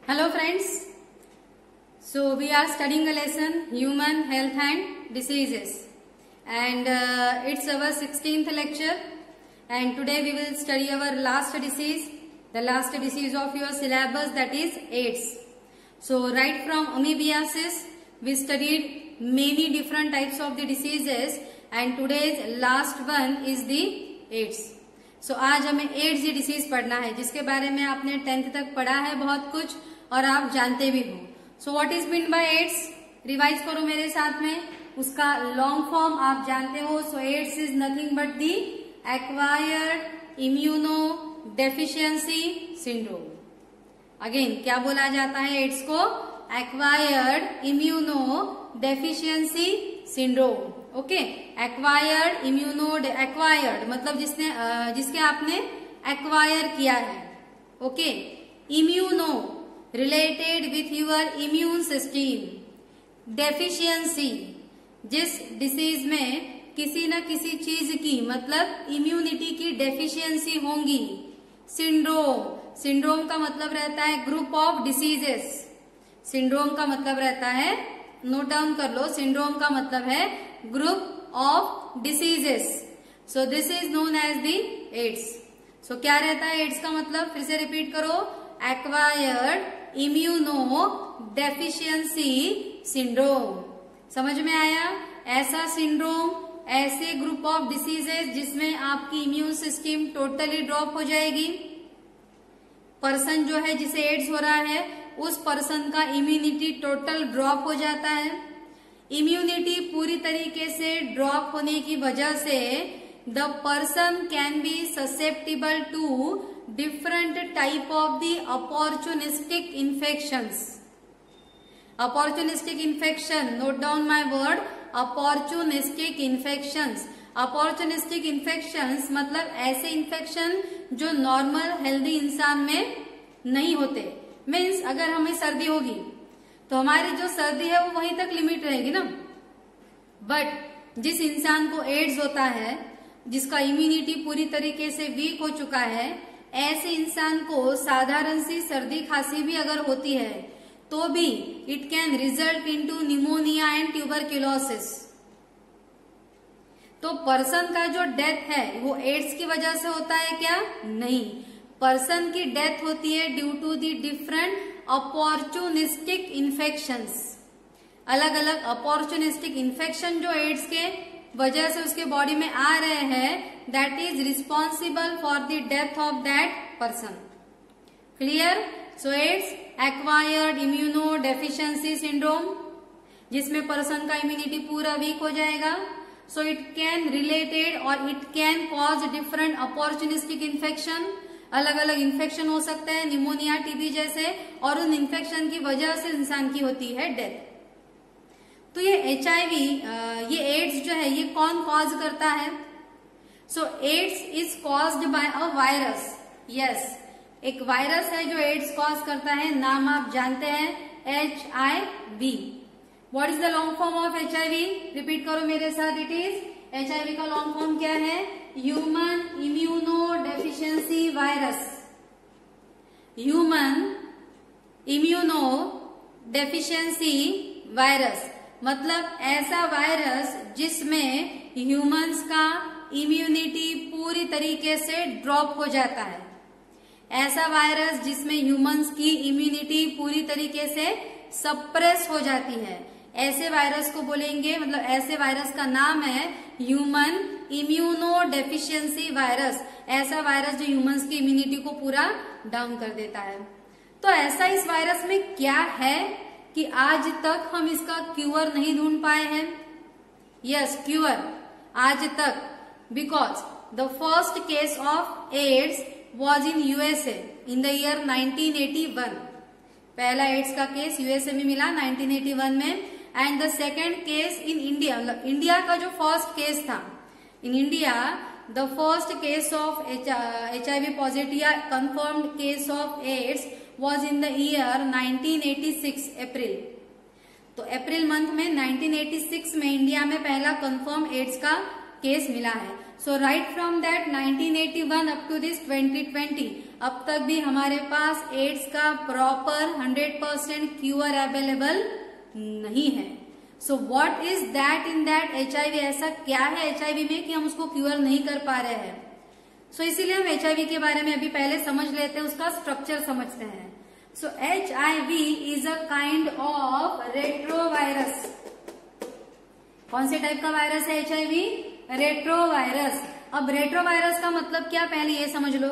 Hello friends. So we are studying a lesson Human Health and Diseases and it's our 16th lecture and today we will study our last disease, the last disease of your syllabus, that is AIDS. So right from amoebiasis we studied many different types of the diseases and today's last one is the AIDS. So आज हमें ads disease पढ़ना है जिसके बारे में आपने 10th तक पढ़ा है बहुत कुछ और आप जानते भी हो. So what is mean by AIDS, revise करो मेरे साथ में. उसका लॉन्ग फॉर्म आप जानते हो. So AIDS is nothing but the acquired immuno deficiency syndrome. Again क्या बोला जाता है एड्स को? Acquired immuno deficiency syndrome. Okay, acquired immuno acquired मतलब जिसके आपने एक्वायर किया है. Okay, immuno related with your immune system. Deficiency जिस डिसीज में किसी न किसी चीज की मतलब इम्यूनिटी की डेफिशिएंसी होंगी. सिंड्रोम, सिंड्रोम का मतलब रहता है ग्रुप ऑफ डिसीजेस. सिंड्रोम का मतलब रहता है, नोट डाउन कर लो, सिंड्रोम का मतलब है group of diseases. So this is known as the AIDS. So क्या रहता है एड्स का मतलब? फिर से रिपीट करो, एक्वायर्ड इम्यूनो डेफिशिएंसी सिंड्रोम. समझ में आया? ऐसा सिंड्रोम, ऐसे ग्रुप ऑफ डिसीजेस जिसमें आपकी इम्यून सिस्टम टोटली ड्रॉप हो जाएगी. पर्सन जो है जिसे एड्स हो रहा है उस पर्सन का इम्यूनिटी टोटल ड्रॉप हो जाता है. इम्यूनिटी पूरी तरीके से ड्रॉप होने की वजह से the person can be susceptible to different type of the opportunistic infections. Opportunistic infection, note down my word, opportunistic infections. Opportunistic infections मतलब ऐसे इन्फेक्शन जो नॉर्मल हेल्दी इंसान में नहीं होते. मीन्स अगर हमें सर्दी होगी तो हमारी जो सर्दी है वो वहीं तक लिमिट रहेगी ना. बट जिस इंसान को एड्स होता है, जिसका इम्यूनिटी पूरी तरीके से वीक हो चुका है, ऐसे इंसान को साधारण सी सर्दी खांसी भी अगर होती है तो भी it can result into pneumonia and tuberculosis. तो पर्सन का जो डेथ है वो एड्स की वजह से होता है क्या? नहीं, पर्सन की डेथ होती है due to the different opportunistic infections. अलग अलग अपॉर्चुनिस्टिक इन्फेक्शन जो एड्स के वजह से उसके बॉडी में आ रहे हैं, that is responsible for the death of that person. Clear? So AIDS acquired immuno deficiency syndrome जिसमें पर्सन का इम्यूनिटी पूरा वीक हो जाएगा. सो इट कैन रिलेटेड और it can cause different opportunistic infection. अलग अलग इन्फेक्शन हो सकता है, निमोनिया, टीबी जैसे, और उन इन्फेक्शन की वजह से इंसान की होती है डेथ. तो ये HIV, ये एड्स जो है ये कौन कॉज करता है? So AIDS is caused by a virus. Yes, एक वायरस है जो एड्स कॉज करता है. नाम आप जानते हैं, HIV. What is the long form of HIV? Repeat करो मेरे साथ. इट इज, HIV का लॉन्ग फॉर्म क्या है? Human immuno deficiency virus. Human immuno deficiency virus मतलब ऐसा वायरस जिसमें ह्यूमंस का इम्यूनिटी पूरी तरीके से ड्रॉप हो जाता है. ऐसा वायरस जिसमें ह्यूमंस की इम्यूनिटी पूरी तरीके से सप्रेस हो जाती है. ऐसे वायरस को बोलेंगे, मतलब ऐसे वायरस का नाम है ह्यूमन इम्यूनो डेफिशिएंसी वायरस. ऐसा वायरस जो ह्यूमंस की इम्यूनिटी को पूरा डाउन कर देता है. तो ऐसा इस वायरस में क्या है कि आज तक हम इसका क्यूअर नहीं ढूंढ पाए हैं? यस, क्यूअर आज तक, because the first case of AIDS was in USA in the year 1981. पहला एड्स का केस USA में मिला 1981 में. And the second case in India, मतलब इंडिया का जो फर्स्ट केस था, in India the first case of HIV positive या confirmed case of AIDS was in the year 1986 April. तो अप्रैल मंथ में 1986 में इंडिया में पहला कंफर्म एड्स का केस मिला है. So right from that 1981 up to this 2020 अब तक भी हमारे पास एड्स का प्रॉपर 100% क्यूर अवेलेबल नहीं है। So what is that in that HIV, ऐसा क्या है HIV में कि हम उसको क्यूर नहीं कर पा रहे हैं। सो इसीलिए हम HIV के बारे में अभी पहले समझ लेते हैं, उसका स्ट्रक्चर समझते हैं। So HIV is a kind of retrovirus. कौन से टाइप का वायरस है HIV? रेट्रोवायरस। अब रेट्रोवायरस का मतलब क्या, पहले ये समझ लो।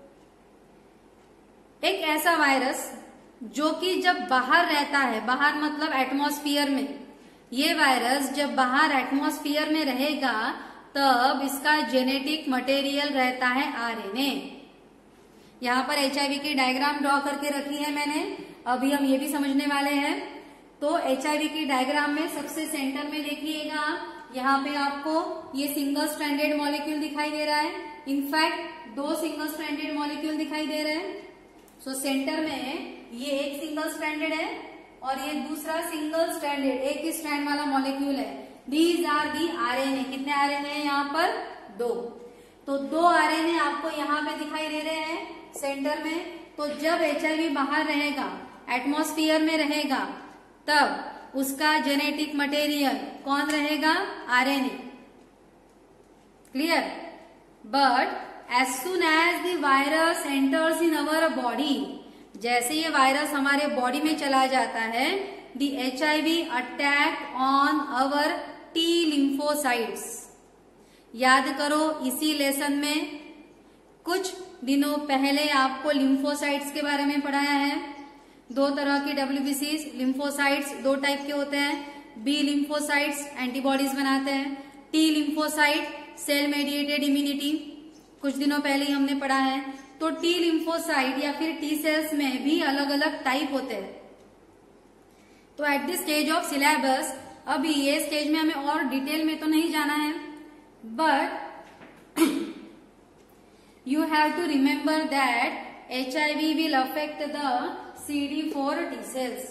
एक ऐसा वायरस जो कि जब बाहर रहता है, बाहर मतलब एटमॉस्फेयर में, ये वायरस जब बाहर एटमॉस्फेयर में रहेगा तब इसका जेनेटिक मटेरियल रहता है RNA। यहाँ पर HIV की डायग्राम ड्रॉ करके रखी है मैंने, अभी हम ये भी समझने वाले हैं। तो HIV की डायग्राम में सबसे सेंटर में देखिएगा, यहाँ पे आपको ये सिंगल स्ट्रैंडेड मॉलिक्यूल दिखाई दे रहा है। इनफैक्ट 2 सिंगल स्ट्रैंडेड मॉलिक्यूल दिखाई दे रहे हैं। सो सेंटर में ये एक सिंगल स्ट्रैंडेड है और ये दूसरा सिंगल स्ट्रैंडेड एक ही स्ट्रैंड वाला मॉलिक्यूल है। These are the RNA। कितने RNA है यहाँ पर? 2। तो 2 RNA आपको यहाँ पे दिखाई दे रहे हैं सेंटर में। तो जब HIV बाहर रहेगा, एटमॉस्फेयर में रहेगा, तब उसका जेनेटिक मटेरियल कौन रहेगा? RNA। Clear? But as soon as the virus enters in our body, जैसे ये वायरस हमारे बॉडी में चला जाता है, the HIV attack on our T lymphocytes। याद करो, इसी लेसन में कुछ दिनों पहले आपको लिम्फोसाइट्स के बारे में पढ़ाया है। 2 तरह की WBCs लिम्फोसाइट्स 2 टाइप के होते हैं। B लिम्फोसाइट्स एंटीबॉडीज बनाते हैं, T lymphocyte cell mediated immunity, कुछ दिनों पहले ही हमने पढ़ा है। तो T लिम्फोसाइट या फिर T सेल्स में भी अलग अलग टाइप होते हैं। तो at this stage of syllabus, अभी ये स्टेज में हमें और डिटेल में तो नहीं जाना है, but you have to remember that HIV will affect the CD4 T cells.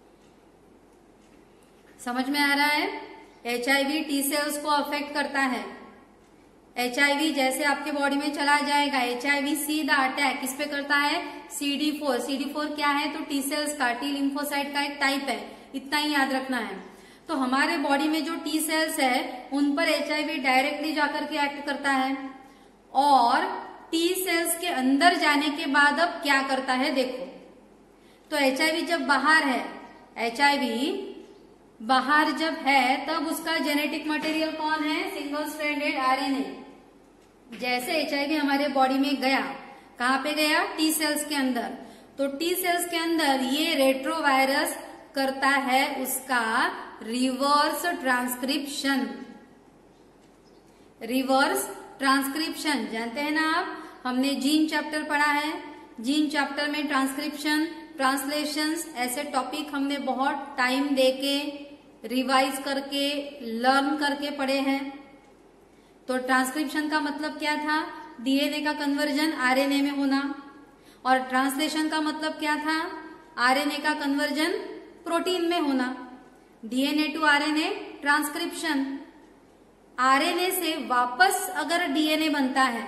समझ में आ रहा है? HIV T सेल्स को अफेक्ट करता है। HIV जैसे आपके बॉडी में चला जाएगा, HIV सीधा अटैक किस पे करता है? CD4। CD4 क्या है? तो T सेल्स का, T लिम्फोसाइट का एक टाइप है, इतना ही याद रखना है। तो हमारे बॉडी में जो T सेल्स है उन पर HIV डायरेक्टली जाकर के एक्ट करता है, और T सेल्स के अंदर जाने के बाद अब क्या करता है देखो। तो HIV जब बाहर है, HIV बाहर जब है, तब उसका जेनेटिक मटेरियल कौन है? Single stranded RNA। जैसे HIV हमारे बॉडी में गया, कहाँ पे गया? T सेल्स के अंदर। तो T सेल्स के अंदर ये रेट्रोवायरस करता है उसका रिवर्स ट्रांसक्रिप्शन। रिवर्स ट्रांसक्रिप्शन जानते हैं ना आप, हमने जीन चैप्टर पढ़ा है। जीन चैप्टर में ट्रांसक्रिप्शन, ट्रांसलेशंस ऐसे टॉपिक हमने बहुत टाइम देके रिवाइज करके लर्न करके पढ़े हैं। तो ट्रांसक्रिप्शन का मतलब क्या था? DNA का कन्वर्जन RNA में होना। और ट्रांसलेशन का मतलब क्या था? RNA का कन्वर्जन प्रोटीन में होना। DNA to RNA transcription. RNA से वापस अगर DNA बनता है,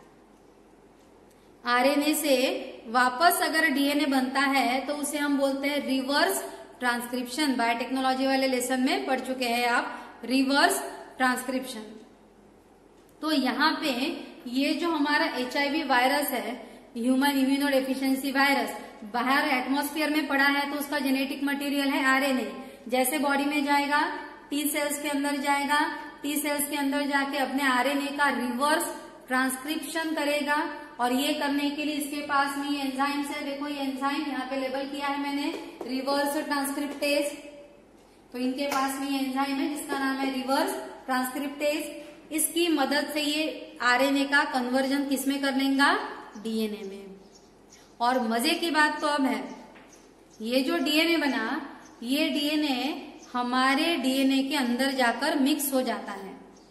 RNA से वापस अगर DNA बनता है तो उसे हम बोलते हैं रिवर्स ट्रांसक्रिप्शन। बायोटेक्नोलॉजी वाले लेसन में पढ़ चुके हैं आप, रिवर्स ट्रांसक्रिप्शन। तो यहाँ पे ये जो हमारा HIV वायरस है, ह्यूमन इम्यूनो डेफिशिएंसी वायरस, बाहर एटमॉस्फेयर में पड़ा है तो उसका जेनेटिक मटेरियल है RNA। जैसे बॉडी में जाएगा, T सेल्स के अंदर जाएगा, T सेल्स के अंदर जाके अपने RNA का रिवर्स ट्रांसक्रिप्शन करेगा। और ये करने के लिए इसके पास में ये एंजाइम्स है, देखो ये एंजाइम यहाँ पे लेबल किया है मैंने, रिवर्स ट्रांसक्रिप्टेज। तो इनके पास में ये एंजाइम है जिसका नाम है रिवर्स ट्रांसक्रिप्टेज। इसकी मदद से ये RNA का कन्वर्जन किसमें कर लेगा? DNA में। और मजे की बात तो अब है, ये जो DNA बना, ये DNA हमारे DNA के अंदर जाकर मिक्स हो जाता है।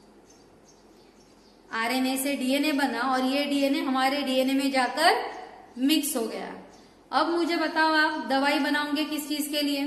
RNA से DNA बना और ये DNA हमारे DNA में जाकर मिक्स हो गया। अब मुझे बताओ, आप दवाई बनाओगे किस चीज के लिए?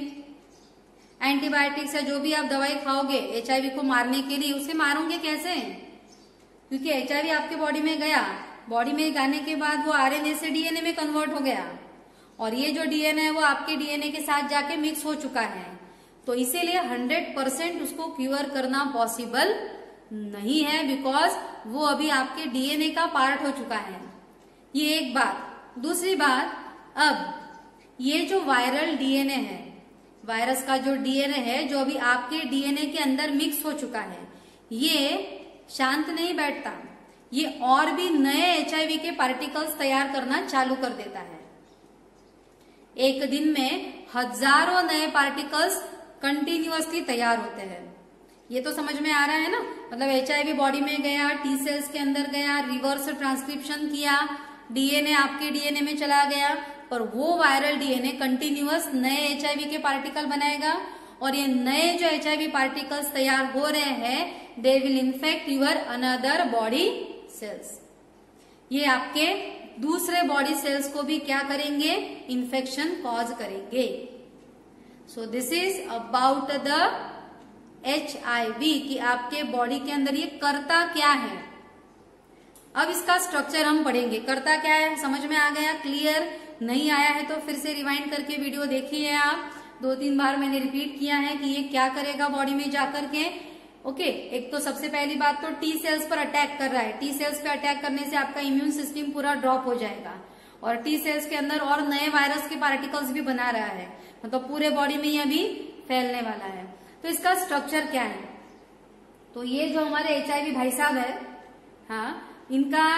एंटीबायोटिक्स है, जो भी आप दवाई खाओगे HIV को मारने के लिए, उसे मारोगे कैसे? क्योंकि HIV आपके बॉडी में गया, बॉडी में जाने के बाद वो RNA से DNA में कन्वर्ट हो गया और ये जो DNA है वो आपके DNA के साथ जाके मिक्स हो चुका है। तो इसीलिए 100% उसको क्योर करना पॉसिबल नहीं है, बिकॉज वो अभी आपके DNA का पार्ट हो चुका है। ये एक बात। दूसरी बात, अब ये जो वायरल DNA है, वायरस का जो DNA है जो अभी आपके DNA के अंदर मिक्स हो चुका है, ये शांत नहीं बैठता, ये और भी नए HIV के पार्टिकल्स तैयार करना चालू कर देता है। एक दिन में हजारों नए पार्टिकल्स कंटिन्यूअसली तैयार होते हैं। ये तो समझ में आ रहा है ना, मतलब HIV बॉडी में गया, T सेल्स के अंदर गया, रिवर्स ट्रांसक्रिप्शन किया, DNA आपके DNA में चला गया, पर वो वायरल DNA कंटिन्यूअस नए HIV के पार्टिकल बनाएगा और ये नए जो HIV पार्टिकल्स तैयार हो रहे हैं, they will infect your another body cells. ये आपके दूसरे बॉडी सेल्स को भी क्या करेंगे, इन्फेक्शन कॉज करेंगे। So this is about the HIV कि आपके बॉडी के अंदर ये करता क्या है। अब इसका स्ट्रक्चर हम पढ़ेंगे। करता क्या है समझ में आ गया, क्लियर? नहीं आया है तो फिर से रिवाइंड करके वीडियो देखिए आप। 2-3 बार मैंने रिपीट किया है कि ये क्या करेगा बॉडी में जाकर के। ओके, एक तो सबसे पहली बात तो T सेल्स पर अटैक कर रहा है। T सेल्स पे अटैक करने से आपका इम्यून सिस्टम पूरा ड्रॉप हो जाएगा और T सेल्स के अंदर और नए वायरस के पार्टिकल्स भी बना रहा है, मतलब पूरे बॉडी में ये अभी फैलने वाला है। तो इसका स्ट्रक्चर क्या है, तो ये जो हमारे HIV भाई साहब है, हाँ, इनका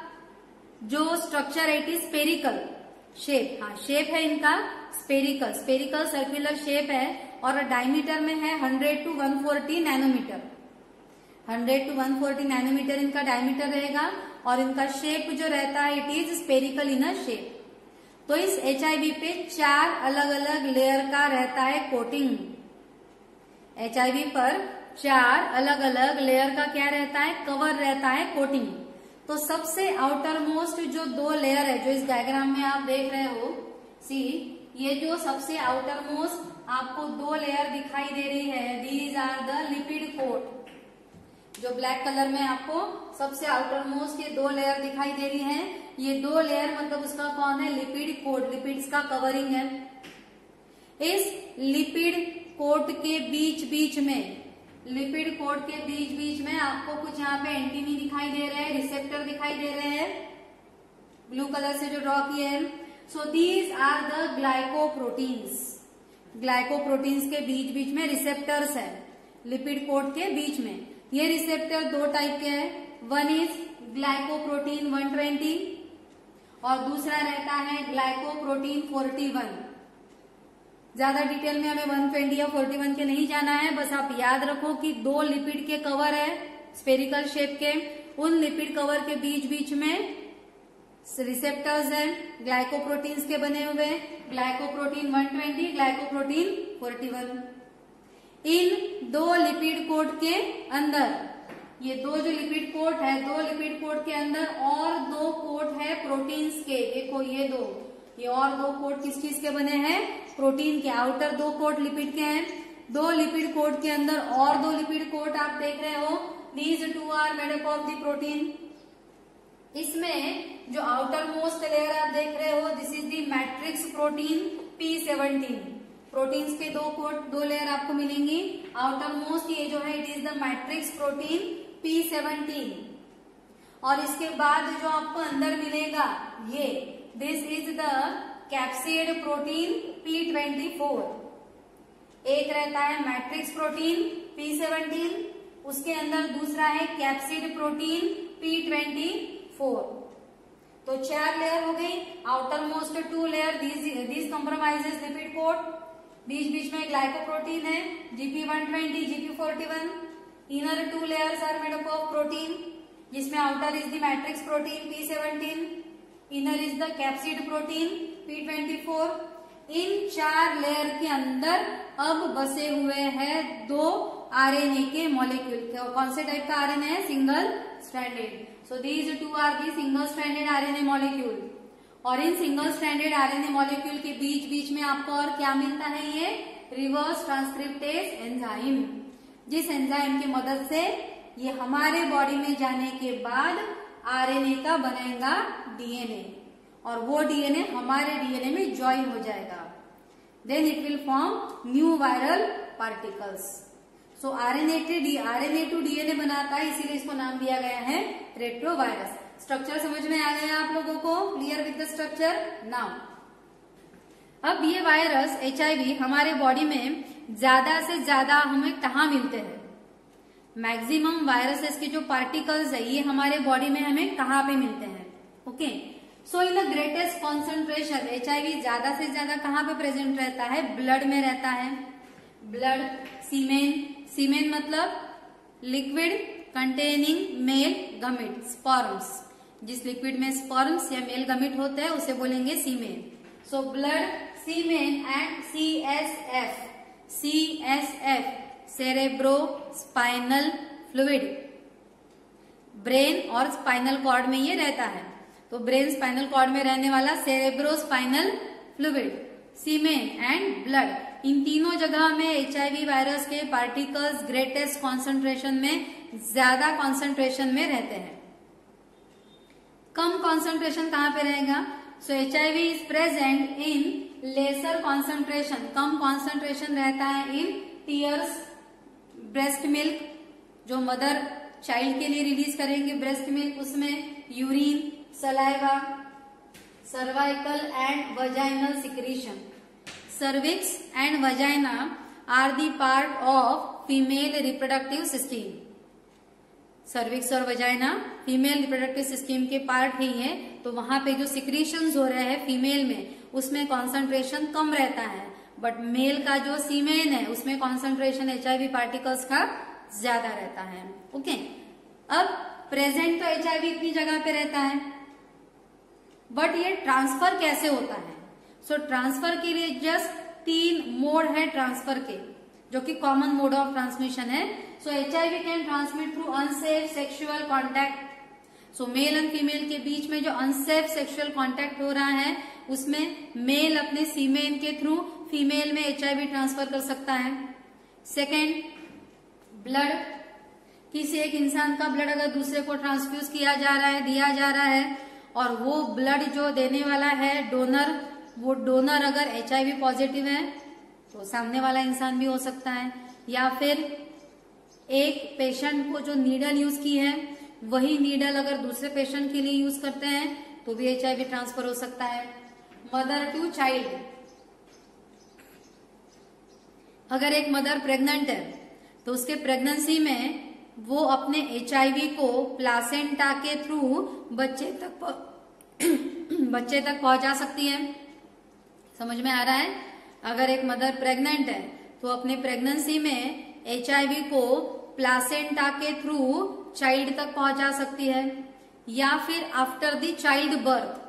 जो स्ट्रक्चर है इट इज स्पेरिकल शेप। हाँ, शेप है इनका स्पेरिकल, स्पेरिकल सर्कुलर शेप है और डायमीटर में है 100 to 140 नैनोमीटर। 100 to 140 नैनोमीटर इनका डायमीटर रहेगा और इनका शेप जो रहता है it is spherical in a shape. तो इस HIV पे 4 अलग अलग लेयर का रहता है कोटिंग। HIV पर 4 अलग अलग लेयर का क्या रहता है, कवर रहता है, कोटिंग। तो सबसे आउटर मोस्ट जो 2 लेयर है जो इस डायग्राम में आप देख रहे हो, सी ये जो सबसे आउटर मोस्ट आपको 2 लेयर दिखाई दे रही है, these are the lipid coat. जो ब्लैक कलर में आपको सबसे आउटर मोस्ट ये 2 लेयर दिखाई दे रही है, ये 2 लेयर मतलब उसका कौन है, लिपिड कोट, लिपिड्स का कवरिंग है। इस लिपिड कोट के बीच बीच में, लिपिड कोट के बीच बीच में आपको कुछ यहाँ पे एंटीनी दिखाई दे रहे हैं, रिसेप्टर दिखाई दे रहे हैं, ब्लू कलर से जो ड्रॉ किए हैं। So these are the glycoproteins. Glycoproteins के बीच बीच में रिसेप्टर्स है लिपिड कोट के बीच में। ये रिसेप्टर 2 टाइप के हैं, वन इज ग्लाइकोप्रोटीन 120 और दूसरा रहता है ग्लाइकोप्रोटीन 41। ज्यादा डिटेल में हमें 120 या 41 के नहीं जाना है, बस आप याद रखो कि 2 लिपिड के कवर है स्पेरिकल शेप के, उन लिपिड कवर के बीच बीच में रिसेप्टर्स हैं ग्लाइकोप्रोटीन्स के बने हुए, ग्लाइकोप्रोटीन 120, ग्लाइकोप्रोटीन 41। इन 2 लिपिड कोट के अंदर, ये 2 जो लिपिड कोट है, 2 लिपिड कोट के अंदर और 2 कोट है प्रोटीन्स के। देखो ये 2, ये और 2 कोट किस चीज के बने हैं, प्रोटीन के। आउटर 2 कोट लिपिड के हैं, 2 लिपिड कोट के अंदर और 2 लिपिड कोट आप देख रहे हो, these 2 are made up of the protein. इसमें जो आउटर मोस्ट लेयर आप देख रहे हो, this is the matrix protein P17। Proteins के 2 कोट, 2 लेयर आपको मिलेंगी। आउटर मोस्ट ये जो है it is the matrix protein P17 और इसके बाद जो आपको अंदर मिलेगा ये, this is the capsid protein P24। एक रहता है मैट्रिक्स प्रोटीन P17, उसके अंदर दूसरा है कैप्सिड प्रोटीन P24। तो 4 लेयर हो गई। Outer most 2 layer this compromises lipid coat, बीच बीच में ग्लाइकोप्रोटीन है GP120, GP41। Inner 2 layers are made up of protein, जिसमें outer is the matrix protein P17, inner is the capsid protein P24। इन 4 layer के अंदर अब बसे हुए हैं 2 RNA के मॉलिक्यूल। कौन से टाइप का RNA है, single stranded. So these 2 are the single stranded RNA molecule. और इन सिंगल स्ट्रैंडेड RNA मॉलिक्यूल के बीच बीच में आपको और क्या मिलता है, ये रिवर्स ट्रांसक्रिप्टेज एंजाइम, जिस एंजाइम की मदद से ये हमारे बॉडी में जाने के बाद आरएनए का बनेगा डीएनए, और वो डीएनए हमारे डीएनए में ज्वाइन हो जाएगा। Then it will form new viral particles. So RNA to DNA बनाता है, इसीलिए इसको नाम दिया गया है रेट्रोवायरस। स्ट्रक्चर समझ में आ गया आप लोगों को? Clear with the structure now. अब ये वायरस एचआईवी हमारे बॉडी में ज्यादा से ज्यादा हमें कहाँ मिलते हैं? मैक्सिमम वायरसेस के जो पार्टिकल्स है ये हमारे बॉडी में हमें कहाँ पे मिलते हैं? Okay, so in the greatest concentration HIV ज्यादा से ज्यादा कहाँ पे प्रेजेंट रहता है? ब्लड में रहता है। ब्लड, सीमेन मतलब liquid containing male gamete, sperms. जिस लिक्विड में स्पर्म्स या मेल गमिट होते हैं उसे बोलेंगे semen. So blood, semen and CSF cerebro spinal fluid. Brain और स्पाइनल कॉर्ड में ये रहता है, तो ब्रेन स्पाइनल कॉर्ड में रहने वाला cerebro spinal fluid, semen and blood, इन तीनों जगह में एचआईवी वायरस के पार्टिकल्स ग्रेटेस्ट कॉन्सेंट्रेशन में, ज्यादा कॉन्सेंट्रेशन में रहते हैं। कम कॉन्सेंट्रेशन कहाँ पे रहेगा? So HIV is present in lesser concentration, कम कॉन्सेंट्रेशन रहता है इन टीयर्स, ब्रेस्ट मिल्क जो मदर चाइल्ड के लिए रिलीज करेंगे ब्रेस्ट मिल्क, उसमें urine, saliva, cervical and vaginal secretion. Cervix and vagina are the part of female reproductive system. Cervix और vagina female reproductive system के part ही है, तो वहां पे जो सिक्रीशंस हो रहे हैं फीमेल में उसमें कॉन्सेंट्रेशन कम रहता है, बट मेल का जो सीमेन है उसमें कॉन्सेंट्रेशन एचआईवी पार्टिकल्स का ज्यादा रहता है। ओके, अब प्रेजेंट तो एचआईवी इतनी जगह पे रहता है, बट ये ट्रांसफर कैसे होता है? सो ट्रांसफर के लिए जस्ट 3 मोड है ट्रांसफर के, जो कि कॉमन मोड ऑफ ट्रांसमिशन है। So HIV can transmit through unsafe sexual contact. So male and female के बीच में जो अनसेफ सेक्सुअल कॉन्टैक्ट हो रहा है उसमें मेल अपने सीमेन के थ्रू फीमेल में एचआईवी ट्रांसफर कर सकता है। सेकेंड, ब्लड, किसी एक इंसान का ब्लड अगर दूसरे को ट्रांसफ्यूज किया जा रहा है, दिया जा रहा है, और वो ब्लड जो देने वाला है डोनर, वो डोनर अगर एचआईवी पॉजिटिव है तो सामने वाला इंसान भी हो सकता है, या फिर एक पेशेंट को जो नीडल यूज की है वही नीडल अगर दूसरे पेशेंट के लिए यूज करते हैं तो भी एचआईवी ट्रांसफर हो सकता है। मदर टू चाइल्ड, अगर एक मदर प्रेग्नेंट है तो उसके प्रेगनेंसी में वो अपने एचआईवी को प्लासेंटा के थ्रू बच्चे तक पहुंचा सकती है। समझ में आ रहा है? अगर एक मदर प्रेग्नेंट है तो अपने प्रेगनेंसी में एचआईवी को प्लासेंटा के थ्रू चाइल्ड तक पहुंचा सकती है, या फिर आफ्टर द चाइल्ड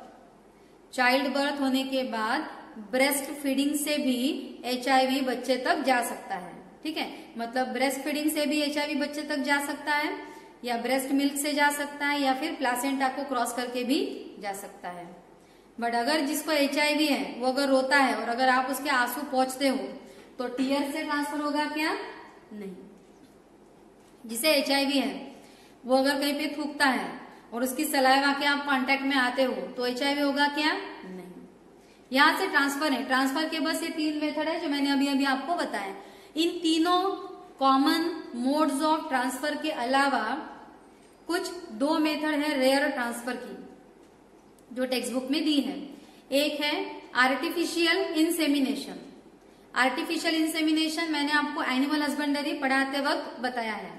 बर्थ होने के बाद ब्रेस्ट फीडिंग से भी एचआईवी बच्चे तक जा सकता है। ठीक है, मतलब ब्रेस्ट फीडिंग से भी एचआईवी बच्चे तक जा सकता है, या ब्रेस्ट मिल्क से जा सकता है, या फिर प्लासेंटा को क्रॉस करके भी जा सकता है। बट अगर जिसको एचआईवी है वो अगर रोता है और अगर आप उसके आंसू पोंछते हो तो टीयर से ट्रांसफर होगा क्या? नहीं। जिसे एचआईवी है वो अगर कहीं पे थूकता है और उसकी सलाइवा के आप कांटेक्ट में आते हो तो एचआईवी होगा क्या? नहीं। यहां से ट्रांसफर है, ट्रांसफर के बस ये 3 मेथड है जो मैंने अभी आपको बताया। इन तीनों कॉमन मोड्स ऑफ ट्रांसफर के अलावा कुछ 2 मेथड है रेयर ट्रांसफर की जो टेक्स्ट बुक में दी है। एक है आर्टिफिशियल इंसेमिनेशन। आर्टिफिशियल इंसेमिनेशन मैंने आपको एनिमल हस्बेंडरी पढ़ाते वक्त बताया है।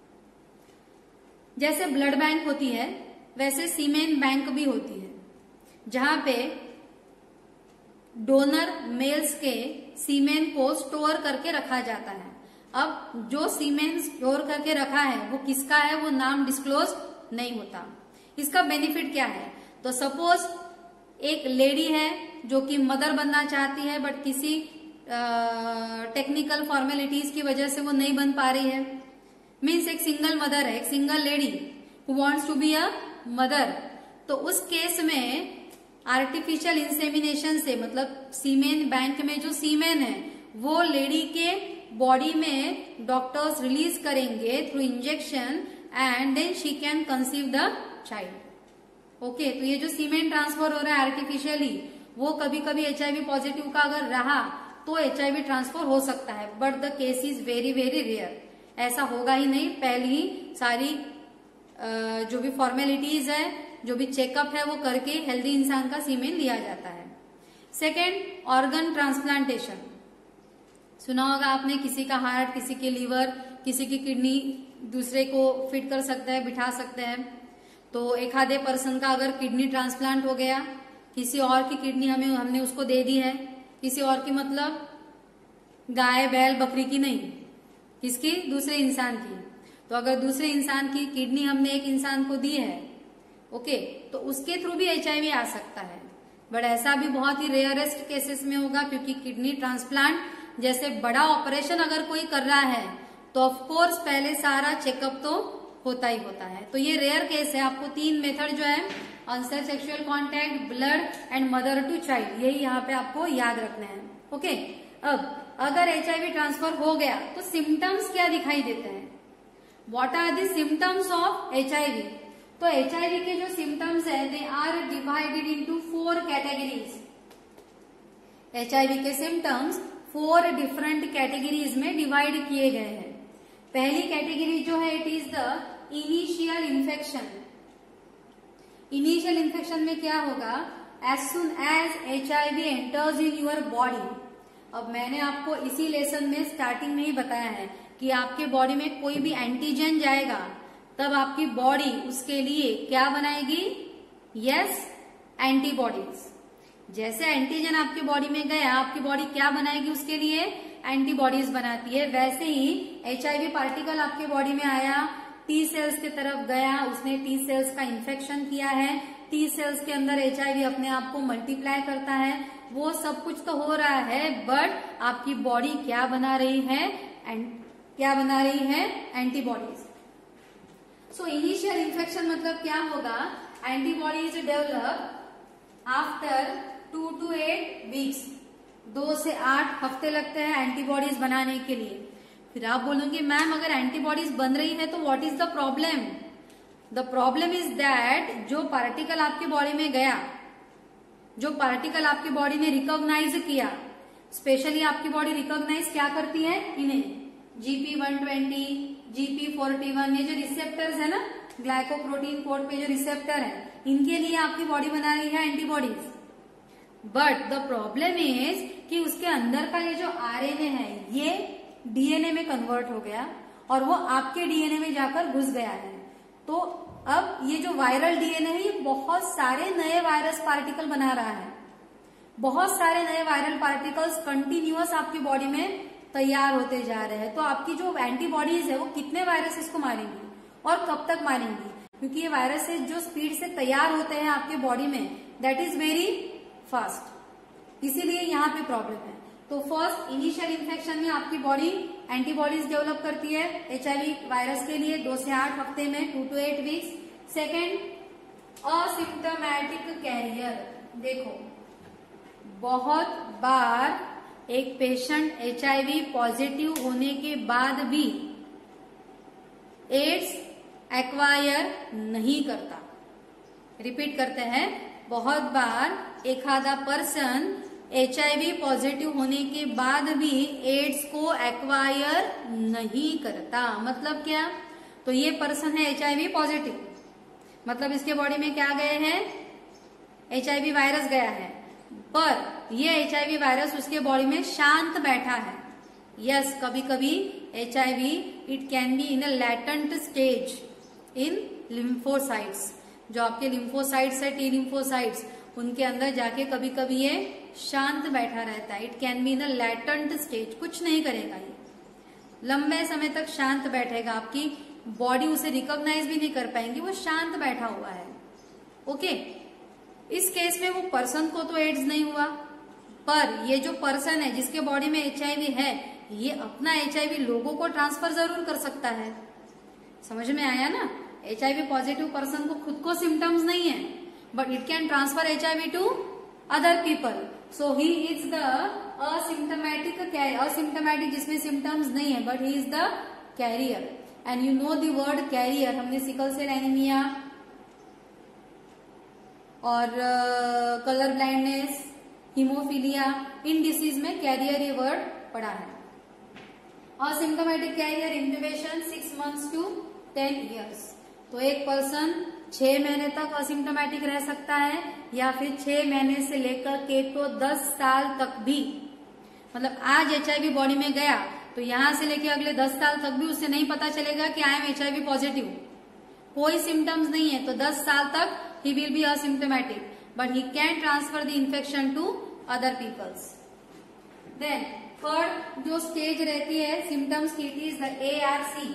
जैसे ब्लड बैंक होती है वैसे सीमेन बैंक भी होती है, जहां पे डोनर मेल्स के सीमेन को स्टोर करके रखा जाता है। अब जो सीमेन स्टोर करके रखा है वो किसका है वो नाम डिस्क्लोज नहीं होता। इसका बेनिफिट क्या है? तो सपोज एक लेडी है जो कि मदर बनना चाहती है बट किसी टेक्निकल फॉर्मेलिटीज की वजह से वो नहीं बन पा रही है। मीन्स एक सिंगल मदर है, एक single lady who wants to be a mother, तो उस केस में आर्टिफिशियल इंसेमिनेशन से मतलब सीमेन बैंक में जो सीमेन है वो लेडी के बॉडी में डॉक्टर्स रिलीज करेंगे through injection and then she can conceive the child. Okay, तो ये जो सीमेन ट्रांसफर हो रहा है आर्टिफिशियली, वो कभी कभी एचआईवी पॉजिटिव का अगर रहा तो एचआईवी ट्रांसफर हो सकता है, but the case is very very rare. ऐसा होगा ही नहीं. पहले ही सारी जो भी फॉर्मेलिटीज है, जो भी चेकअप है वो करके हेल्दी इंसान का सीमेन लिया जाता है. Second, organ transplantation. सुना होगा आपने, किसी का हार्ट, किसी की लीवर, किसी की किडनी दूसरे को फिट कर सकते हैं, बिठा सकते हैं. तो एक आधे पर्सन का अगर किडनी ट्रांसप्लांट हो गया, किसी और की किडनी हमने उसको दे दी है, किसी और की मतलब गाय बैल बकरी की नहीं, किसकी, दूसरे इंसान की. तो अगर दूसरे इंसान की किडनी हमने एक इंसान को दी है, ओके, तो उसके थ्रू भी एचआईवी आ सकता है. बट ऐसा भी बहुत ही रेयरेस्ट केसेस में होगा, क्योंकि किडनी ट्रांसप्लांट जैसे बड़ा ऑपरेशन अगर कोई कर रहा है तो ऑफकोर्स पहले सारा चेकअप तो होता ही होता है. तो ये रेयर केस है. आपको 3 मेथड जो है, unsafe sexual contact, blood and mother to child, यही यहाँ पे आपको याद रखना है. ओके, अब अगर एचआईवी ट्रांसफर हो गया तो सिम्टम्स क्या दिखाई देते हैं? What are the symptoms of HIV? तो एचआईवी के जो सिम्टम्स है, they are divided into 4 categories. HIV के सिम्टम्स 4 डिफरेंट कैटेगरीज में डिवाइड किए गए हैं. पहली कैटेगरी जो है, it is the initial infection. Initial infection में क्या होगा? As soon as HIV enters in your body. अब मैंने आपको इसी लेसन में स्टार्टिंग में ही बताया है कि आपके बॉडी में कोई भी एंटीजन जाएगा तब आपकी बॉडी उसके लिए क्या बनाएगी? Yes, antibodies. जैसे एंटीजन आपकी बॉडी में गया, आपकी बॉडी क्या बनाएगी उसके लिए? एंटीबॉडीज बनाती है. वैसे ही एचआईवी पार्टिकल आपके बॉडी में आया, टी सेल्स की तरफ गया, उसने टी सेल्स का इन्फेक्शन किया है, टी सेल्स के अंदर एचआईवी अपने आप को मल्टीप्लाई करता है. वो सब कुछ तो हो रहा है, बट आपकी बॉडी क्या बना रही है? क्या बना रही है? एंटीबॉडीज. सो इनिशियल इन्फेक्शन मतलब क्या होगा? Antibodies develop after 2 to 8 weeks. 2 से 8 हफ्ते लगते हैं एंटीबॉडीज बनाने के लिए. फिर आप बोलोगे मैम अगर एंटीबॉडीज बन रही है तो what is the problem? The problem is that जो पार्टिकल आपकी बॉडी में गया, जो पार्टिकल आपकी बॉडी ने रिकॉग्नाइज किया, स्पेशली आपकी बॉडी रिकॉग्नाइज क्या करती है? इन्हें GP120, GP41, ये जो रिसेप्टर्स है ना, ग्लाइकोप्रोटीन कोड पे जो रिसेप्टर है, इनके लिए आपकी बॉडी बना रही है antibodies. But the problem is कि उसके अंदर का ये जो आरएनए है, ये डीएनए में कन्वर्ट हो गया और वो आपके डीएनए में जाकर घुस गया है. तो अब ये जो वायरल डीएनए है, ये बहुत सारे नए वायरस पार्टिकल बना रहा है. बहुत सारे नए वायरल पार्टिकल्स कंटिन्यूअस आपकी बॉडी में तैयार होते जा रहे हैं. तो आपकी जो एंटीबॉडीज है वो कितने वायरसेस को मारेंगी और कब तक मारेंगी? क्योंकि ये वायरसेस जो स्पीड से तैयार होते हैं आपके बॉडी में, दैट इज वेरी फास्ट. इसीलिए यहाँ पे प्रॉब्लम है. तो फर्स्ट, इनिशियल इन्फेक्शन में आपकी बॉडी एंटीबॉडीज डेवलप करती है एचआईवी वायरस के लिए 2 से 8 हफ्ते में, 2 to 8 weeks. Second, asymptomatic carrier. देखो, बहुत बार एक पेशेंट एचआईवी पॉजिटिव होने के बाद भी एड्स एक्वायर नहीं करता. रिपीट करते हैं, बहुत बार एक आधा पर्सन एचआईवी पॉजिटिव होने के बाद भी एड्स को एक्वायर नहीं करता. मतलब क्या? तो ये पर्सन है एचआईवी पॉजिटिव, मतलब इसके बॉडी में क्या गए हैं? एचआईवी वायरस गया है, पर ये एचआईवी वायरस उसके बॉडी में शांत बैठा है. यस, कभी कभी HIV it can be in a latent stage in lymphocytes. जो आपके लिम्फोसाइट्स है, टी लिम्फोसाइट्स, उनके अंदर जाके कभी कभी ये शांत बैठा रहता है. It can be in a latent stage. कुछ नहीं करेगा, ये लंबे समय तक शांत बैठेगा. आपकी बॉडी उसे रिकॉग्नाइज भी नहीं कर पाएंगी, वो शांत बैठा हुआ है. ओके, इस केस में वो पर्सन को तो एड्स नहीं हुआ, पर ये जो पर्सन है जिसके बॉडी में एचआईवी है, ये अपना एचआईवी लोगों को ट्रांसफर जरूर कर सकता है. समझ में आया ना? एचआईवी पॉजिटिव पर्सन को खुद को सिम्टम्स नहीं है, but it can transfer HIV to other people. So he is the asymptomatic जिसमें सिम्टम्स नहीं है, but he is the carrier. And you know the word carrier, हमने सिकल सेल एनीमिया और कलर ब्लाइंडनेस, हीमोफीलिया, इन disease में carrier ये word पढ़ा है। Asymptomatic carrier incubation 6 months to 10 years। तो एक पर्सन 6 महीने तक असिम्प्टोमेटिक रह सकता है या फिर 6 महीने से लेकर के तो 10 साल तक भी, मतलब आज HIV बॉडी में गया तो यहां से लेकर अगले 10 साल तक भी उसे नहीं पता चलेगा कि आई एम HIV पॉजिटिव, कोई सिम्टम्स नहीं है, तो 10 साल तक he will be asymptomatic, but he can transfer the infection to other peoples. Then third जो स्टेज रहती है सिम्टम्स की, it is the ARC,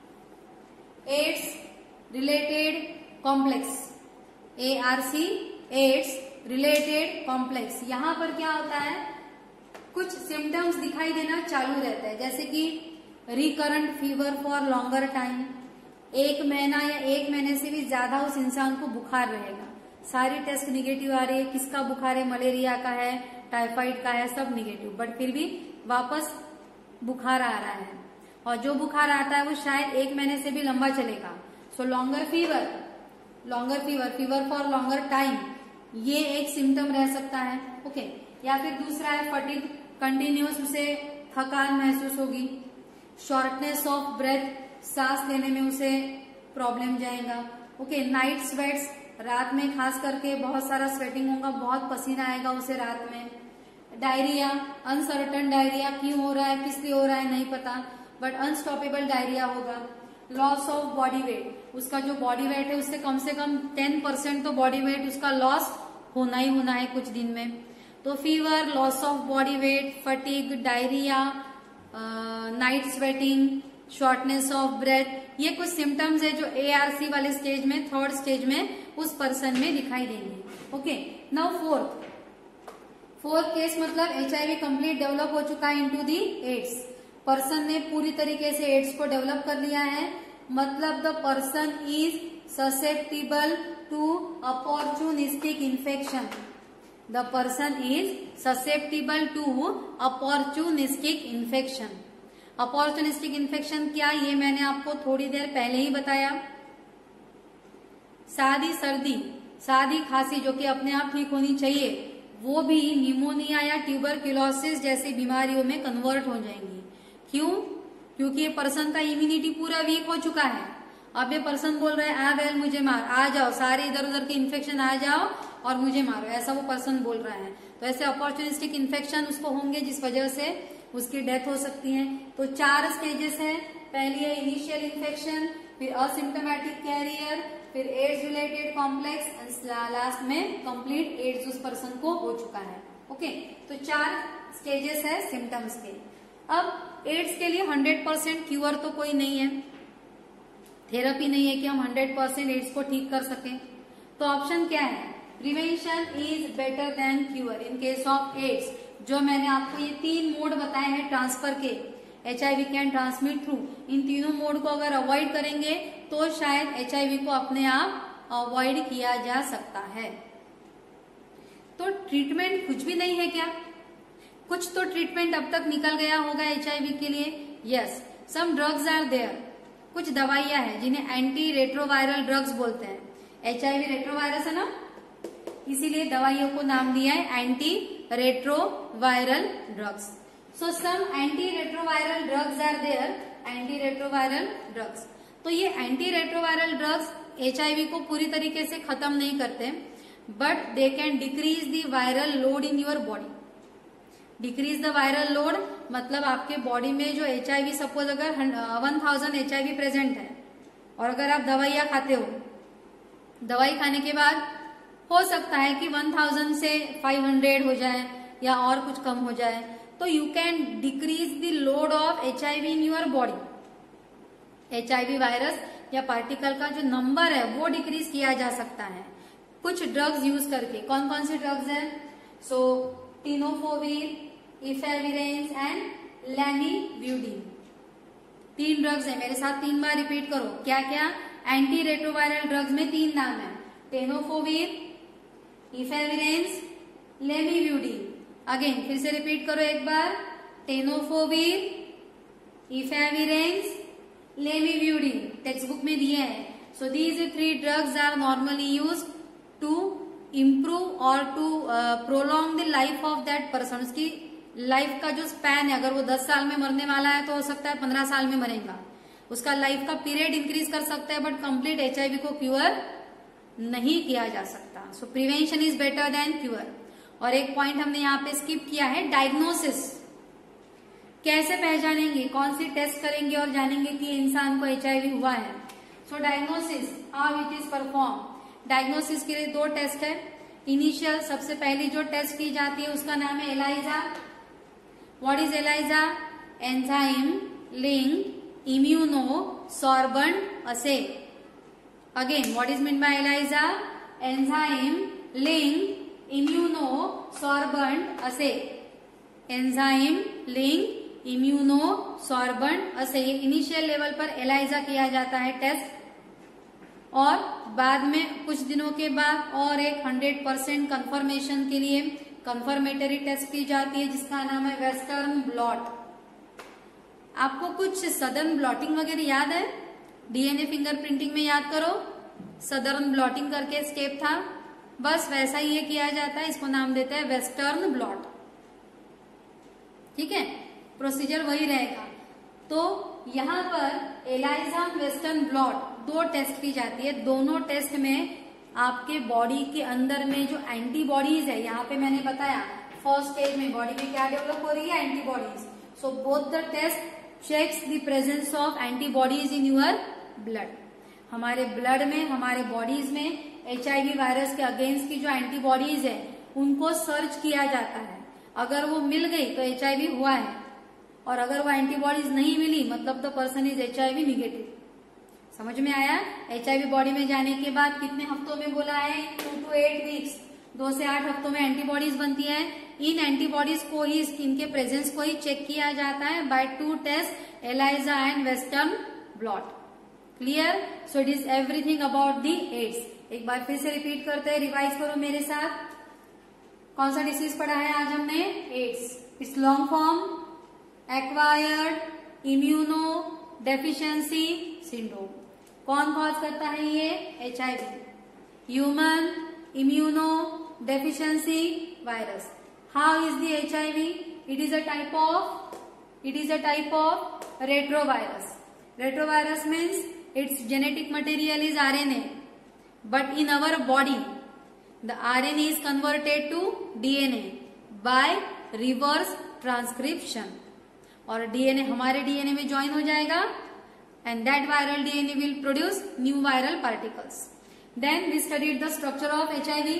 AIDS related complex. ARC AIDS related complex, यहाँ पर क्या होता है, कुछ सिम्टम्स दिखाई देना चालू रहता है, जैसे कि recurrent fever for longer time, 1 महीना या 1 महीने से भी ज्यादा उस इंसान को बुखार रहेगा, सारी टेस्ट निगेटिव आ रही है, किसका बुखार है, मलेरिया का है, टाइफाइड का है, सब निगेटिव, बट फिर भी वापस बुखार आ रहा है, और जो बुखार आता है वो शायद 1 महीने से भी लंबा चलेगा। So longer fever, fever for longer time, ये एक सिम्टम रह सकता है। ओके, या फिर दूसरा है फटीग, कंटिन्यूस उसे थकान महसूस होगी, शॉर्टनेस ऑफ ब्रेथ, सांस लेने में उसे प्रॉब्लम जाएगा। ओके, नाइट स्वेट्स, रात में खास करके बहुत सारा स्वेटिंग होगा, बहुत पसीना आएगा उसे रात में। डायरिया, अनसर्टन डायरिया, क्यों हो रहा है, किस लिए हो रहा है नहीं पता, बट अनस्टॉपेबल डायरिया होगा। लॉस ऑफ बॉडी वेट, उसका जो बॉडी वेट है उससे कम 10% तो बॉडी वेट उसका लॉस होना ही होना है कुछ दिन में। तो fever, loss of body weight, fatigue, diarrhoea, night sweating, shortness of breath, ये कुछ सिम्टम्स है जो ARC वाले स्टेज में, थर्ड स्टेज में उस पर्सन में दिखाई देंगे। ओके, नाउ फोर्थ केस मतलब HIV कंप्लीट डेवलप हो चुका है इनटू दी एड्स, पर्सन ने पूरी तरीके से एड्स को डेवलप कर लिया है, मतलब the person is susceptible to opportunistic infection, the person is susceptible to opportunistic infection. Opportunistic infection क्या, ये मैंने आपको थोड़ी देर पहले ही बताया। सादी सर्दी, सादी खांसी जो कि अपने आप ठीक होनी चाहिए, वो भी निमोनिया या ट्यूबरक्यूलोसिस जैसी बीमारियों में कन्वर्ट हो जाएंगी। क्यों? क्योंकि ये पर्सन का इम्यूनिटी पूरा वीक हो चुका है। अब ये पर्सन बोल रहा है आ वेल मुझे मार, आ जाओ, सारे इधर उधर के इन्फेक्शन आ जाओ और मुझे मारो, ऐसा वो पर्सन बोल रहा है। तो ऐसे अपॉर्चुनिस्टिक इन्फेक्शन उसको होंगे जिस वजह से उसकी डेथ हो सकती है। तो 4 स्टेजेस है, पहली है इनिशियल इन्फेक्शन, फिर असिम्प्टोमेटिक कैरियर, फिर एड्स रिलेटेड कॉम्प्लेक्स, लास्ट में कंप्लीट एड्स उस पर्सन को हो चुका है। ओके, तो 4 स्टेजेस है सिम्टम्स के। अब एड्स के लिए 100% क्यूर तो कोई नहीं है, थेरेपी नहीं है कि हम 100% एड्स को ठीक कर सकें। तो ऑप्शन क्या है, prevention is better than cure in case of AIDS. जो मैंने आपको ये 3 मोड बताए हैं ट्रांसफर के, HIV कैन ट्रांसमिट थ्रू, इन तीनों मोड को अगर अवॉइड करेंगे तो शायद HIV को अपने आप अवॉइड किया जा सकता है। तो ट्रीटमेंट कुछ भी नहीं है क्या? कुछ तो ट्रीटमेंट अब तक निकल गया होगा HIV के लिए। Yes, some drugs are there, कुछ दवाइयां हैं जिन्हें एंटी रेट्रोवायरल ड्रग्स बोलते हैं। HIV रेट्रोवायरस है ना, इसीलिए दवाइयों को नाम दिया है anti retroviral drugs. So some anti retroviral drugs are there, anti retroviral drugs. तो ये एंटी रेट्रोवायरल ड्रग्स HIV को पूरी तरीके से खत्म नहीं करते, but they can decrease the viral load in your body. Decrease the viral load मतलब आपके बॉडी में जो HIV, सपोज अगर 1000 HIV प्रेजेंट है और अगर आप दवाइयां खाते हो, दवाई खाने के बाद हो सकता है कि 1000 से 500 हो जाए या और कुछ कम हो जाए, तो you can decrease the load of HIV in your body. HIV virus या पार्टिकल का जो नंबर है वो डिक्रीज किया जा सकता है कुछ ड्रग्स यूज करके। कौन कौन सी ड्रग्स है? So tenofovir, efavirenz and lamivudine. 3 drugs है, मेरे साथ 3 बार रिपीट करो। क्या क्या? एंटी रेट्रोवायरल ड्रग्स में 3 नाम है, टेनोफोविर, इफेविरेंस, लैमिव्यूडिन। अगेन फिर से रिपीट करो एक बार, tenofovir, efavirenz, lamivudine text book में दिए हैं. So these 3 drugs are normally use to improve और to prolong the life of that person. उसकी लाइफ का जो स्पैन है, अगर वो 10 साल में मरने वाला है तो हो सकता है 15 साल में मरेगा. उसका लाइफ का पीरियड इंक्रीज कर सकता है, बट कंप्लीट HIV को क्योर नहीं किया जा सकता. So prevention is better than cure. और एक पॉइंट हमने यहाँ पे स्किप किया है, डायग्नोसिस. कैसे पहचानेंगे, कौन सी टेस्ट करेंगे और जानेंगे कि इंसान को HIV हुआ है. So diagnosis, how it is perform. Diagnosis के लिए 2 टेस्ट है. इनिशियल सबसे पहली जो टेस्ट की जाती है उसका नाम है ELISA. What is ELISA? Enzyme link immunosorbent assay. Again, what is mean by ELISA? Enzyme link immunosorbent assay. Enzyme link immunosorbent assay. ये इनिशियल लेवल पर एलाइजा किया जाता है टेस्ट, और बाद में कुछ दिनों के बाद और एक 100% कंफर्मेशन के लिए कंफर्मेटरी टेस्ट की जाती है जिसका नाम है वेस्टर्न ब्लॉट. आपको कुछ सदर्न ब्लॉटिंग वगैरह याद है? DNA फिंगरप्रिंटिंग में याद करो, सदर्न ब्लॉटिंग करके स्टेप था, बस वैसा ही ये किया जाता है. इसको नाम देते हैं वेस्टर्न ब्लॉट. ठीक है, प्रोसीजर वही रहेगा. तो यहाँ पर एलाइजा वेस्टर्न ब्लॉट 2 टेस्ट की जाती है. दोनों टेस्ट में आपके बॉडी के अंदर में जो एंटीबॉडीज है, यहाँ पे मैंने बताया फर्स्ट स्टेज में बॉडी में क्या डेवलप हो रही है, antibodies. So both the test checks the presence of antibodies in your blood. हमारे ब्लड में, हमारे बॉडीज में HIV वायरस के अगेंस्ट की जो एंटीबॉडीज है उनको सर्च किया जाता है. अगर वो मिल गई तो HIV हुआ है, और अगर वो एंटीबॉडीज नहीं मिली मतलब the person is HIV negative. समझ में आया? HIV बॉडी में जाने के बाद कितने हफ्तों में बोला है? 2 to 8 वीक्स, 2 से 8 हफ्तों में एंटीबॉडीज बनती है. इन एंटीबॉडीज को ही, इनके प्रेजेंस को ही चेक किया जाता है by 2 test, ELISA and western blot. Clear? So it is everything about the AIDS. एक बार फिर से रिपीट करते हैं, रिवाइज करो मेरे साथ. कौन सा डिसीज पढ़ा है आज हमने? AIDS. Its long form acquired immuno deficiency syndrome. कौन कॉज करता है ये? HIV. Human immuno deficiency virus. How is the HIV? It is a type of retrovirus. Retrovirus means its genetic material is RNA, but in our body the RNA is converted to DNA by reverse transcription. और DNA हमारे DNA में join हो जाएगा, and that viral DNA will produce new viral particles. Then we studied the structure of HIV.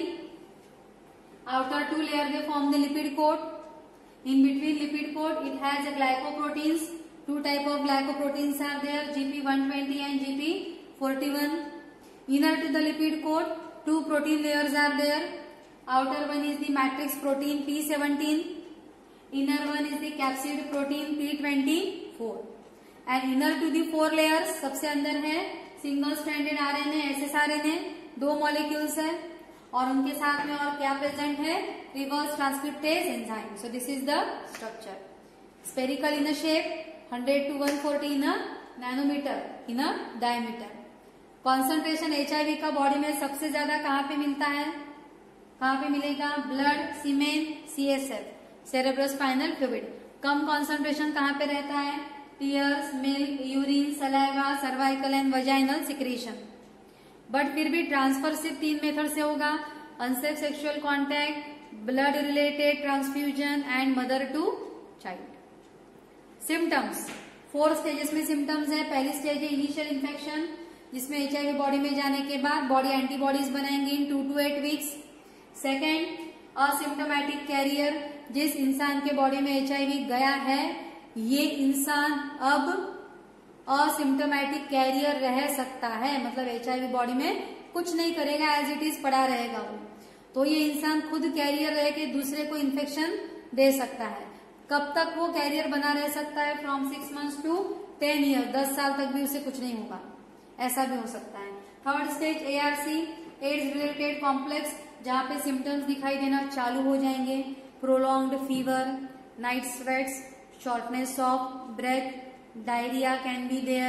Outer 2 layer they form the lipid coat. In between lipid coat it has a glycoproteins. 2 type of glycoproteins are there, GP120 and GP41. Inner to the lipid coat 2 protein layers are there. Outer one is the matrix protein P17. Inner one is the capsid protein P24. And inner to the 4 layers सबसे अंदर है single stranded RNA, SSRNA, 2 molecules है, और उनके साथ में और क्या प्रेजेंट है? Reverse transcriptase enzyme. So this is the structure. Spherical in shape, 100 to 140 in a nanometer in a diameter. Concentration HIV का बॉडी में सबसे ज्यादा कहाँ पे मिलता है? कहाँ पे मिलेगा? Blood, semen, CSF, cerebrospinal fluid. कम कॉन्सेंट्रेशन कहाँ पे रहता है? Tears, milk, urine, saliva, cervical and vaginal secretion. But फिर भी ट्रांसफर सिर्फ 3 मेथड से होगा: unsafe sexual contact, blood related transfusion and mother to child. Symptoms 4 stages में सिम्टम्स है. पहली स्टेज है इनिशियल इन्फेक्शन, जिसमें HIV बॉडी में जाने के बाद बॉडी एंटीबॉडीज बनाएंगे in 2 to 8 weeks. Second, asymptomatic career, जिस इंसान के बॉडी में HIV गया है ये इंसान अब असिम्टोमेटिक कैरियर रह सकता है, मतलब HIV बॉडी में कुछ नहीं करेगा, एज इट इज पड़ा रहेगा वो. तो ये इंसान खुद कैरियर रह के दूसरे को इन्फेक्शन दे सकता है. कब तक वो कैरियर बना रह सकता है? फ्रॉम 6 months to 10 years, 10 साल तक भी उसे कुछ नहीं होगा, ऐसा भी हो सकता है. Third stage ARC, AIDS related complex, जहाँ पे सिम्टम्स दिखाई देना चालू हो जाएंगे: prolonged fever, night sweats, shortness of breath, diarrhoea can be there,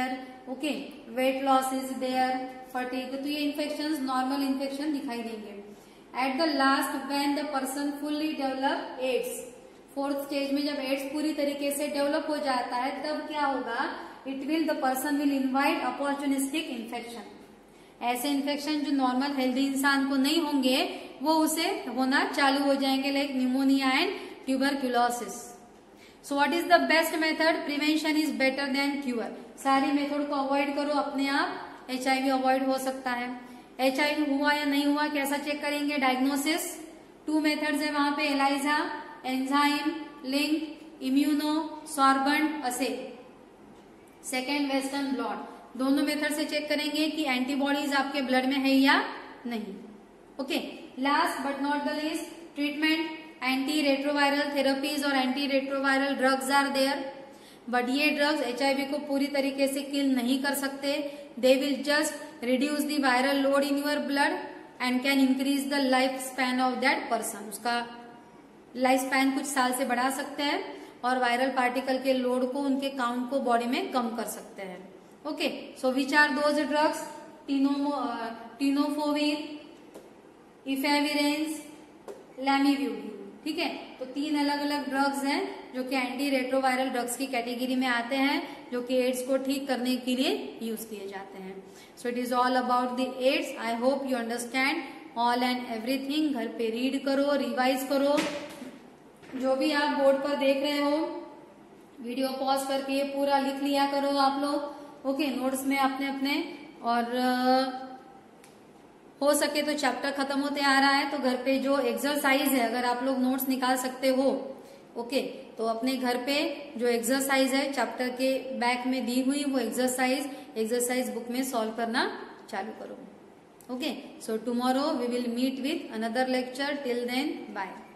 okay, weight loss is there, fatigue, तो ये इन्फेक्शन नॉर्मल इन्फेक्शन दिखाई देंगे। At the last when the person fully develop AIDS, fourth stage में जब ads पूरी तरीके से develop हो जाता है तब क्या होगा, it will the person will invite opportunistic infection, ऐसे इन्फेक्शन जो नॉर्मल हेल्दी इंसान को नहीं होंगे वो उसे होना चालू हो जाएंगे, like pneumonia and tuberculosis. So what is the best method, prevention is better than cure, सारी मेथड को अवॉइड करो, अपने आप HIV अवॉइड हो सकता है। HIV हुआ या नहीं हुआ कैसा चेक करेंगे, डायग्नोसिस, 2 मेथड्स है वहां पे, ELISA, enzyme, link, immunosorbent, assay. Second western blot, दोनों मेथड से चेक करेंगे कि एंटीबॉडीज आपके ब्लड में है या नहीं। Okay, last but not the least, treatment, anti retroviral therapies और anti retroviral drugs are there, but ये ड्रग्स HIV को पूरी तरीके से किल नहीं कर सकते, they will just reduce the viral load in your blood and can increase the life span of that person, उसका लाइफ स्पैन कुछ साल से बढ़ा सकते हैं और वायरल पार्टिकल के लोड को, उनके काउंट को बॉडी में कम कर सकते हैं। Okay, so which are those drugs, tenofovir, efavirenz, lamivudine, ठीक है। तो 3 अलग अलग ड्रग्स हैं जो कि एंटी रेट्रोवायरल ड्रग्स की कैटेगरी में आते हैं, जो कि एड्स को ठीक करने के लिए यूज किए जाते हैं। So it is all about the AIDS. I hope you understand all and everything. घर पे रीड करो, रिवाइज करो, जो भी आप बोर्ड पर देख रहे हो वीडियो पॉज करके ये पूरा लिख लिया करो आप लोग। ओके, नोट्स में अपने अपने, और हो सके तो चैप्टर खत्म होते आ रहा है तो घर पे जो एक्सरसाइज है अगर आप लोग नोट्स निकाल सकते हो, ओके, तो अपने घर पे जो एक्सरसाइज है चैप्टर के बैक में दी हुई वो एक्सरसाइज बुक में सॉल्व करना चालू करो। Okay, so tomorrow we will meet with another lecture, till then bye.